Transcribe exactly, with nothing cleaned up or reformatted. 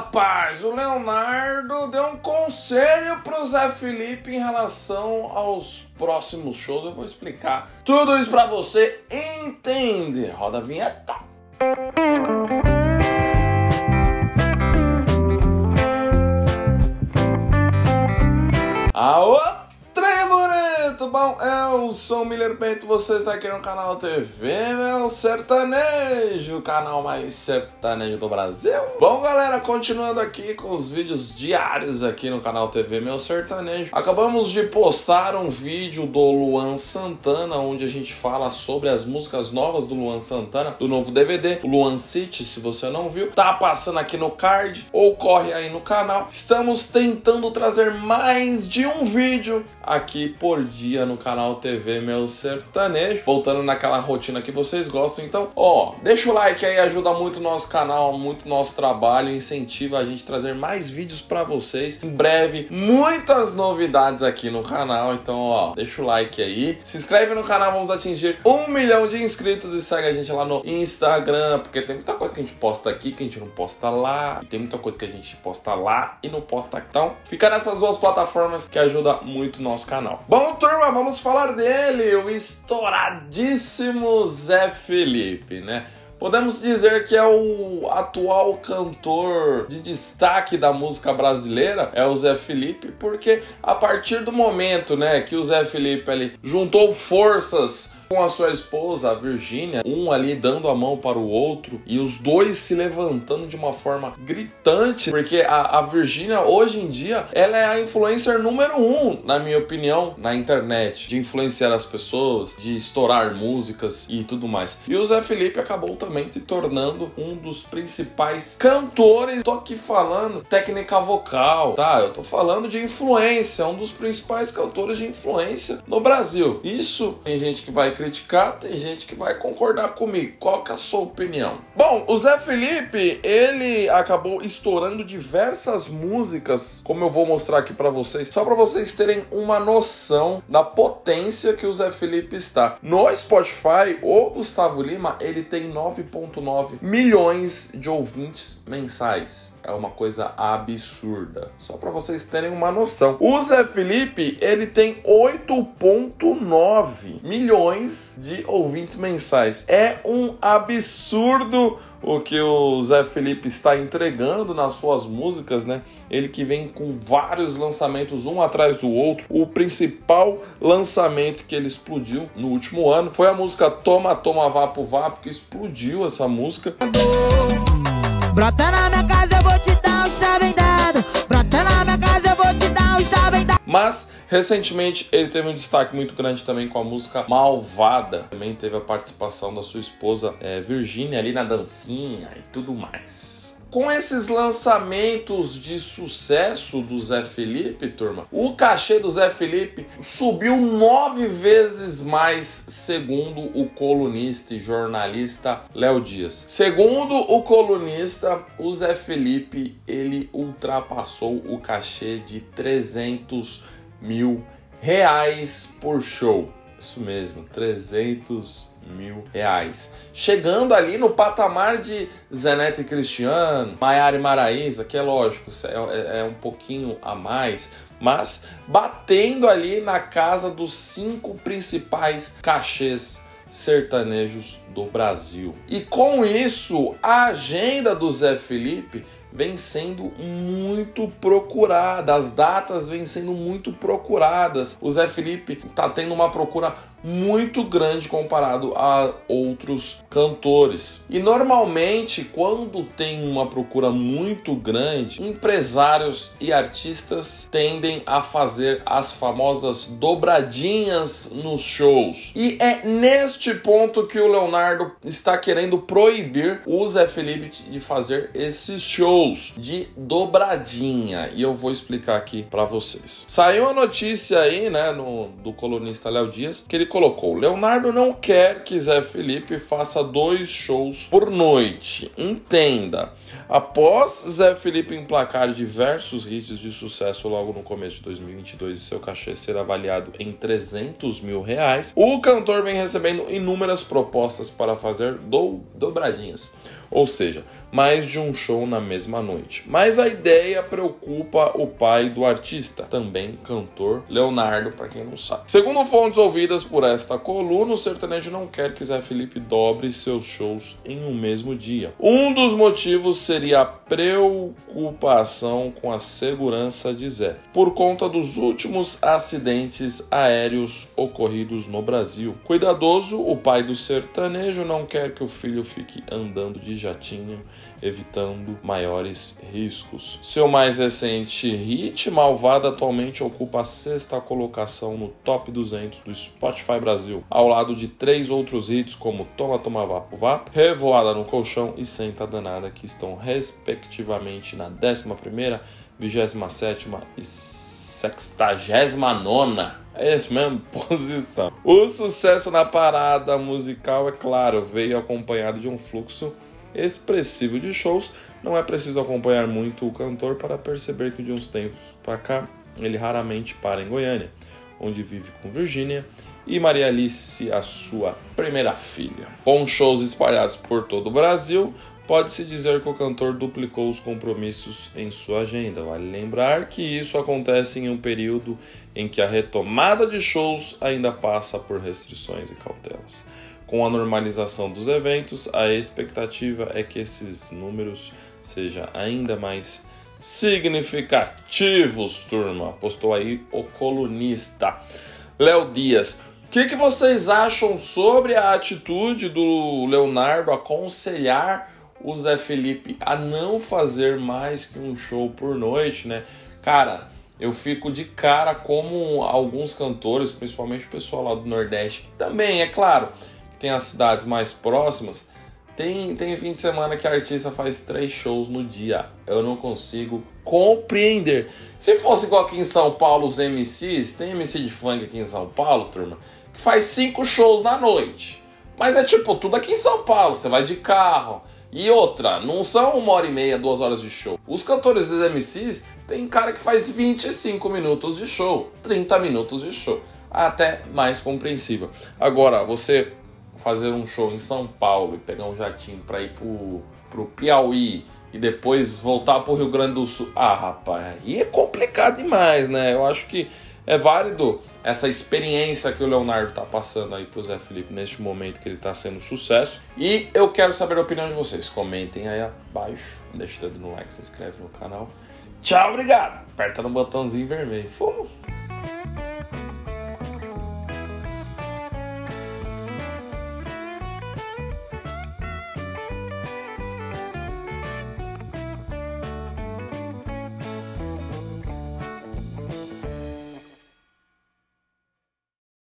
Rapaz, o Leonardo deu um conselho pro Zé Felipe em relação aos próximos shows. Eu vou explicar tudo isso pra você entender. Roda a vinheta. Aô, trem bonito! Bom, eu sou o Miller Bento, você está aqui no canal T V Meu Sertanejo, o canal mais sertanejo do Brasil. Bom, galera, continuando aqui com os vídeos diários aqui no canal T V Meu Sertanejo. Acabamos de postar um vídeo do Luan Santana, onde a gente fala sobre as músicas novas do Luan Santana, do novo D V D, o Luan City. Se você não viu, tá passando aqui no card ou corre aí no canal. Estamos tentando trazer mais de um vídeo aqui por dia no canal T V Meu Sertanejo, voltando naquela rotina que vocês gostam. Então, ó, deixa o like aí, ajuda muito o nosso canal, muito o nosso trabalho, incentiva a gente a trazer mais vídeos pra vocês. Em breve, muitas novidades aqui no canal, então, ó, deixa o like aí, se inscreve no canal, vamos atingir um milhão de inscritos e segue a gente lá no Instagram, porque tem muita coisa que a gente posta aqui que a gente não posta lá, e tem muita coisa que a gente posta lá e não posta aqui. Então, fica nessas duas plataformas que ajuda muito o nosso canal. Bom, turma, vamos falar dele, o estouradíssimo Zé Felipe, né? Podemos dizer que é o atual cantor de destaque da música brasileira, é o Zé Felipe, porque a partir do momento, né, que o Zé Felipe ali juntou forças com a sua esposa, a Virgínia, um ali dando a mão para o outro e os dois se levantando de uma forma gritante, porque a, a Virgínia hoje em dia, ela é a influencer número um, na minha opinião, na internet, de influenciar as pessoas, de estourar músicas e tudo mais. E o Zé Felipe acabou também se tornando um dos principais cantores. Tô aqui falando técnica vocal, tá? Eu tô falando de influência, um dos principais cantores de influência no Brasil. Isso tem gente que vai criticar, tem gente que vai concordar comigo. Qual que é a sua opinião? Bom, o Zé Felipe, ele acabou estourando diversas músicas, como eu vou mostrar aqui pra vocês, só pra vocês terem uma noção da potência que o Zé Felipe está. No Spotify, o Gustavo Lima, ele tem nove vírgula nove milhões de ouvintes mensais. É uma coisa absurda. Só para vocês terem uma noção. O Zé Felipe, ele tem oito vírgula nove milhões de ouvintes mensais. É um absurdo o que o Zé Felipe está entregando nas suas músicas, né? Ele que vem com vários lançamentos um atrás do outro. O principal lançamento que ele explodiu no último ano foi a música Toma, Toma, Vapo, Vapo, que explodiu essa música. Brota na minha casa, eu vou te dar um chave dado. Brota na minha casa, eu vou te dar um chave dado. Mas, recentemente, ele teve um destaque muito grande também com a música Malvada. Também teve a participação da sua esposa, é, Virgínia, ali na dancinha e tudo mais. Com esses lançamentos de sucesso do Zé Felipe, turma, o cachê do Zé Felipe subiu nove vezes mais, segundo o colunista e jornalista Léo Dias. Segundo o colunista, o Zé Felipe, ele ultrapassou o cachê de trezentos mil reais por show. Isso mesmo, trezentos mil reais. Chegando ali no patamar de Zé Neto e Cristiano, Maiara e Maraísa, que é lógico, é, é um pouquinho a mais, mas batendo ali na casa dos cinco principais cachês sertanejos do Brasil. E com isso, a agenda do Zé Felipe vem sendo muito procurada, as datas vêm sendo muito procuradas. O Zé Felipe tá tendo uma procura muito grande comparado a outros cantores. E normalmente, quando tem uma procura muito grande, empresários e artistas tendem a fazer as famosas dobradinhas nos shows. E é neste ponto que o Leonardo está querendo proibir o Zé Felipe de fazer esses shows de dobradinha. E eu vou explicar aqui para vocês. Saiu a notícia aí, né, no, do colunista Léo Dias, que ele colocou: Leonardo não quer que Zé Felipe faça dois shows por noite. Entenda, após Zé Felipe emplacar diversos hits de sucesso logo no começo de dois mil e vinte e dois e seu cachê ser avaliado em trezentos mil reais, o cantor vem recebendo inúmeras propostas para fazer do, dobradinhas. Ou seja, mais de um show na mesma noite. Mas a ideia preocupa o pai do artista, também cantor, Leonardo, para quem não sabe. Segundo fontes ouvidas por esta coluna, o sertanejo não quer que Zé Felipe dobre seus shows em um mesmo dia. Um dos motivos seria a preocupação com a segurança de Zé, por conta dos últimos acidentes aéreos ocorridos no Brasil. Cuidadoso, o pai do sertanejo não quer que o filho fique andando de jatinho, evitando maiores riscos. Seu mais recente hit, Malvada, atualmente ocupa a sexta colocação no top duzentos do Spotify Brasil, ao lado de três outros hits como Toma Toma Vapo Vapo, Revoada no Colchão e Senta Danada, que estão respectivamente na décima primeira, vigésima sétima e sextagésima nona. É isso mesmo, posição. O sucesso na parada musical, é claro, veio acompanhado de um fluxo expressivo de shows. Não é preciso acompanhar muito o cantor para perceber que de uns tempos para cá ele raramente para em Goiânia, onde vive com Virgínia e Maria Alice, a sua primeira filha. Com shows espalhados por todo o Brasil, pode-se dizer que o cantor duplicou os compromissos em sua agenda. Vale lembrar que isso acontece em um período em que a retomada de shows ainda passa por restrições e cautelas. Com a normalização dos eventos, a expectativa é que esses números sejam ainda mais significativos, turma. Postou aí o colunista Léo Dias. O que, que vocês acham sobre a atitude do Leonardo aconselhar o Zé Felipe a não fazer mais que um show por noite, né? Cara, eu fico de cara como alguns cantores, principalmente o pessoal lá do Nordeste, que também, é claro, tem as cidades mais próximas, tem, tem fim de semana que a artista faz três shows no dia. Eu não consigo compreender. Se fosse igual aqui em São Paulo, os M Cs, tem M C de funk aqui em São Paulo, turma, que faz cinco shows na noite. Mas é tipo, tudo aqui em São Paulo, você vai de carro. E outra, não são uma hora e meia, duas horas de show. Os cantores dos M Cs, tem cara que faz vinte e cinco minutos de show, trinta minutos de show. Até mais compreensível. Agora, você fazer um show em São Paulo e pegar um jatinho para ir pro, pro Piauí e depois voltar pro Rio Grande do Sul. Ah, rapaz, aí é complicado demais, né? Eu acho que é válido essa experiência que o Leonardo tá passando aí pro Zé Felipe neste momento que ele tá sendo sucesso. E eu quero saber a opinião de vocês. Comentem aí abaixo, deixa o dedo no like, se inscreve no canal. Tchau, obrigado. Aperta no botãozinho vermelho. Fomos!